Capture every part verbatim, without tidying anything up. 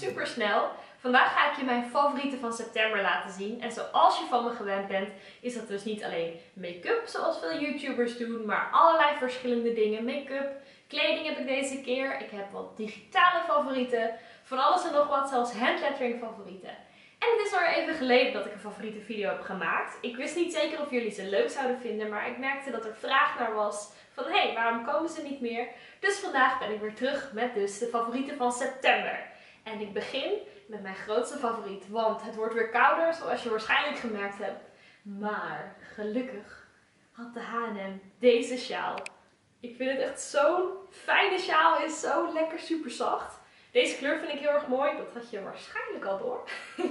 super snel. Vandaag ga ik je mijn favorieten van september laten zien. En zoals je van me gewend bent, is dat dus niet alleen make-up zoals veel YouTubers doen, maar allerlei verschillende dingen. Make-up, kleding heb ik deze keer. Ik heb wat digitale favorieten, van alles en nog wat, zelfs handlettering favorieten. En het is alweer even geleden dat ik een favoriete video heb gemaakt. Ik wist niet zeker of jullie ze leuk zouden vinden, maar ik merkte dat er vraag naar was van hé, hey, waarom komen ze niet meer? Dus vandaag ben ik weer terug met dus de favorieten van september. En ik begin met mijn grootste favoriet, want het wordt weer kouder, zoals je waarschijnlijk gemerkt hebt. Maar gelukkig had de H en M deze sjaal. Ik vind het echt zo'n fijne sjaal, is zo lekker super zacht. Deze kleur vind ik heel erg mooi, dat had je waarschijnlijk al door.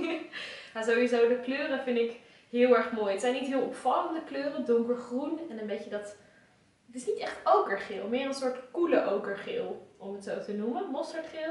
Maar sowieso de kleuren vind ik heel erg mooi. Het zijn niet heel opvallende kleuren, donkergroen en een beetje dat... Het is niet echt okergeel, meer een soort koele okergeel, om het zo te noemen. Mosterdgeel,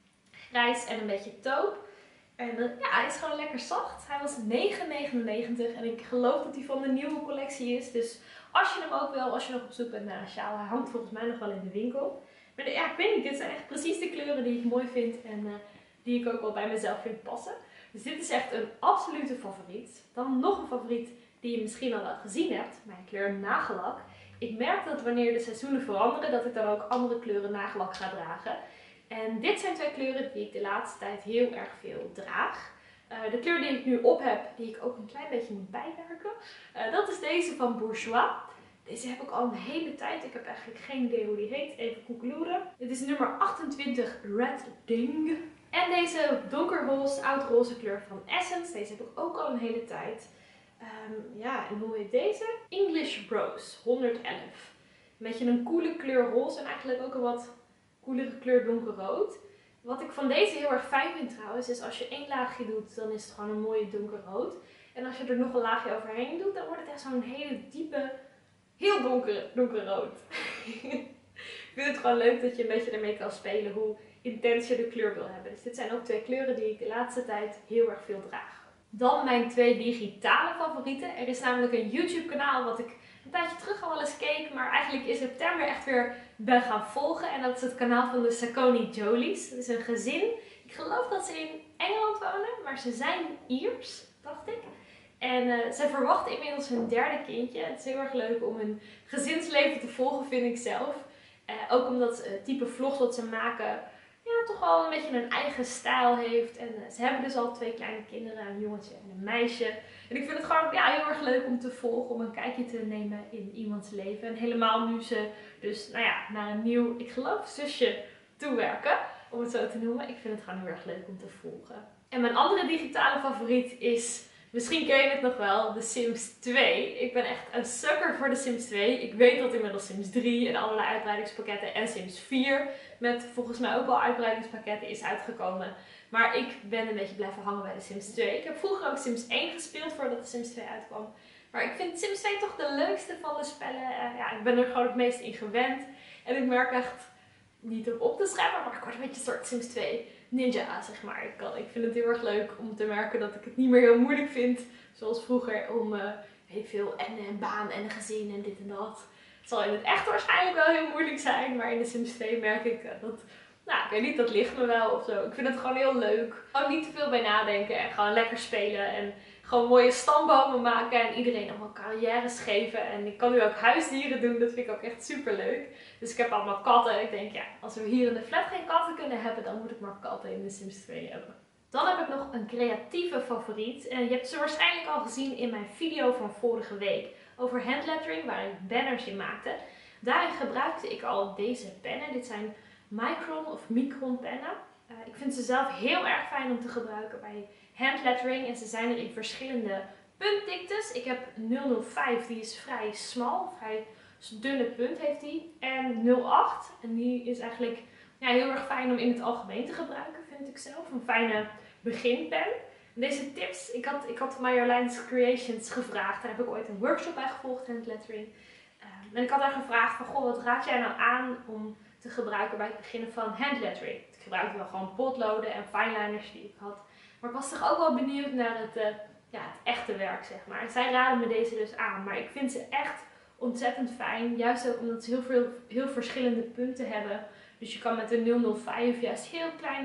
grijs en een beetje taupe. En uh, ja, hij is gewoon lekker zacht. Hij was negen negenennegentig en ik geloof dat hij van de nieuwe collectie is. Dus als je hem ook wil, als je nog op zoek bent naar een sjaal, hij hangt volgens mij nog wel in de winkel. Maar ja, ik weet niet, dit zijn echt precies de kleuren die ik mooi vind en uh, die ik ook wel bij mezelf vind passen. Dus dit is echt een absolute favoriet. Dan nog een favoriet die je misschien al wel gezien hebt, mijn kleur nagellak. Ik merk dat wanneer de seizoenen veranderen, dat ik dan ook andere kleuren nagellak ga dragen. En dit zijn twee kleuren die ik de laatste tijd heel erg veel draag. Uh, de kleur die ik nu op heb, die ik ook een klein beetje moet bijwerken, uh, dat is deze van Bourjois. Deze heb ik al een hele tijd. Ik heb eigenlijk geen idee hoe die heet. Even koekeloeren. Dit is nummer achtentwintig Red Ding. En deze donkerroze, oudroze kleur van Essence. Deze heb ik ook al een hele tijd. Um, ja, en hoe heet deze? English Rose honderdelf. Een beetje een coole kleur roze en eigenlijk ook een wat coolere kleur donkerrood. Wat ik van deze heel erg fijn vind trouwens, is als je één laagje doet, dan is het gewoon een mooie donkerrood. En als je er nog een laagje overheen doet, dan wordt het echt zo'n hele diepe, heel donker, donkerrood. Ik vind het gewoon leuk dat je een beetje ermee kan spelen hoe intens je de kleur wil hebben. Dus dit zijn ook twee kleuren die ik de laatste tijd heel erg veel draag. Dan mijn twee digitale favorieten. Er is namelijk een YouTube kanaal wat ik een tijdje terug al wel eens keek, maar eigenlijk in september echt weer ben gaan volgen. En dat is het kanaal van de Saucony Jolies. Dat is een gezin. Ik geloof dat ze in Engeland wonen, maar ze zijn Iers, dacht ik. En uh, ze verwachten inmiddels hun derde kindje. Het is heel erg leuk om hun gezinsleven te volgen, vind ik zelf. Uh, ook omdat het uh, type vlogs dat ze maken, ja, toch wel een beetje een eigen stijl heeft. En uh, ze hebben dus al twee kleine kinderen, een jongetje en een meisje. En ik vind het gewoon ja, heel erg leuk om te volgen, om een kijkje te nemen in iemands leven. En helemaal nu ze dus nou ja, naar een nieuw, ik geloof, zusje toewerken, om het zo te noemen. Ik vind het gewoon heel erg leuk om te volgen. En mijn andere digitale favoriet is, misschien ken je het nog wel, de Sims twee. Ik ben echt een sucker voor de Sims twee. Ik weet dat inmiddels Sims drie en allerlei uitbreidingspakketten en Sims vier met volgens mij ook wel uitbreidingspakketten is uitgekomen. Maar ik ben een beetje blijven hangen bij de Sims twee. Ik heb vroeger ook Sims één gespeeld voordat de Sims twee uitkwam. Maar ik vind Sims twee toch de leukste van de spellen. Uh, ja, ik ben er gewoon het meest in gewend. En ik merk echt, niet op op te schrijven, maar ik word een beetje een soort Sims twee ninja, zeg maar. Ik, kan, ik vind het heel erg leuk om te merken dat ik het niet meer heel moeilijk vind, zoals vroeger, om uh, heel veel en een baan en een gezin en dit en dat. Het zal in het echt waarschijnlijk wel heel moeilijk zijn, maar in de Sims twee merk ik uh, dat, nou, ik weet niet, dat ligt me wel of zo. Ik vind het gewoon heel leuk. Gewoon niet te veel bij nadenken en gewoon lekker spelen en gewoon mooie stambomen maken en iedereen allemaal carrières geven. En ik kan nu ook huisdieren doen, dat vind ik ook echt super leuk. Dus ik heb allemaal katten en ik denk, ja, als we hier in de flat geen katten kunnen hebben, dan moet ik maar katten in de Sims twee hebben. Dan heb ik nog een creatieve favoriet. En je hebt ze waarschijnlijk al gezien in mijn video van vorige week over handlettering, waar ik banners in maakte. Daarin gebruikte ik al deze pennen. Dit zijn Micron of Micron pennen. Uh, ik vind ze zelf heel erg fijn om te gebruiken bij handlettering. En ze zijn er in verschillende puntdiktes. Ik heb nul nul vijf, die is vrij smal, vrij dunne punt heeft die. En nul acht, en die is eigenlijk ja, heel erg fijn om in het algemeen te gebruiken, vind ik zelf. Een fijne beginpen. Deze tips, ik had, ik had Marjoleins Creations gevraagd. Daar heb ik ooit een workshop bij gevolgd, handlettering. Um, en ik had haar gevraagd van, goh, wat raad jij nou aan om te gebruiken bij het beginnen van handlettering? Ik gebruikte wel gewoon potloden en fineliners die ik had. Maar ik was toch ook wel benieuwd naar het, uh, ja, het echte werk, zeg maar. En zij raden me deze dus aan. Maar ik vind ze echt ontzettend fijn. Juist ook omdat ze heel veel heel verschillende punten hebben. Dus je kan met de nul nul vijf juist heel kleine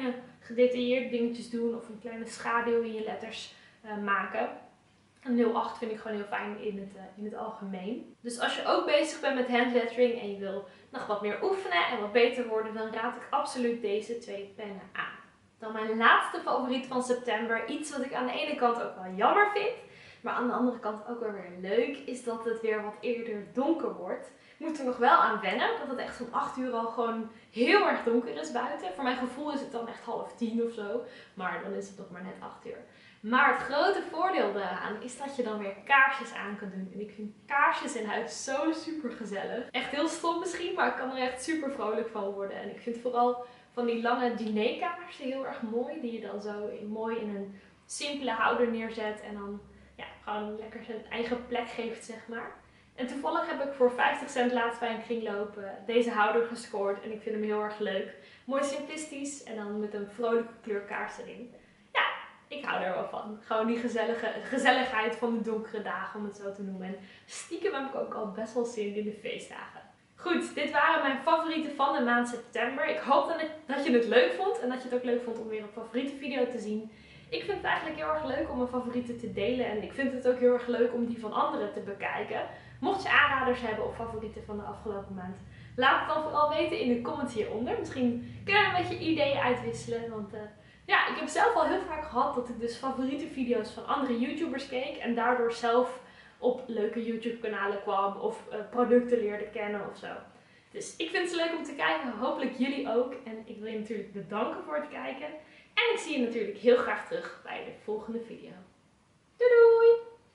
gedetailleerd dingetjes doen of een kleine schaduw in je letters uh, maken. En nul acht vind ik gewoon heel fijn in het, uh, in het algemeen. Dus als je ook bezig bent met handlettering en je wil nog wat meer oefenen en wat beter worden, dan raad ik absoluut deze twee pennen aan. Dan mijn laatste favoriet van september. Iets wat ik aan de ene kant ook wel jammer vind, maar aan de andere kant ook wel weer leuk, is dat het weer wat eerder donker wordt. Ik moet er nog wel aan wennen, dat het echt om acht uur al gewoon heel erg donker is buiten. Voor mijn gevoel is het dan echt half tien of zo, maar dan is het nog maar net acht uur. Maar het grote voordeel daaraan is dat je dan weer kaarsjes aan kan doen. En ik vind kaarsjes in huis zo super gezellig. Echt heel stom misschien, maar ik kan er echt super vrolijk van worden. En ik vind vooral van die lange dinerkaarsen heel erg mooi. Die je dan zo mooi in een simpele houder neerzet. En dan ja, gewoon lekker zijn eigen plek geeft, zeg maar. En toevallig heb ik voor vijftig cent laatst bij een kringloop deze houder gescoord. En ik vind hem heel erg leuk. Mooi simplistisch en dan met een vrolijke kleurkaars erin. Ja, ik hou er wel van. Gewoon die gezellige, gezelligheid van de donkere dagen, om het zo te noemen. En stiekem heb ik ook al best wel zin in de feestdagen. Goed, dit waren mijn favorieten van de maand september. Ik hoop dat, ik, dat je het leuk vond en dat je het ook leuk vond om weer een favoriete video te zien. Ik vind het eigenlijk heel erg leuk om mijn favorieten te delen en ik vind het ook heel erg leuk om die van anderen te bekijken. Mocht je aanraders hebben of favorieten van de afgelopen maand, laat het dan vooral weten in de comments hieronder. Misschien kunnen we een beetje ideeën uitwisselen, want uh, ja, ik heb zelf al heel vaak gehad dat ik dus favoriete video's van andere YouTubers keek en daardoor zelf op leuke YouTube kanalen kwam of uh, producten leerde kennen of zo. Dus ik vind het leuk om te kijken, hopelijk jullie ook. En ik wil je natuurlijk bedanken voor het kijken. En ik zie je natuurlijk heel graag terug bij de volgende video.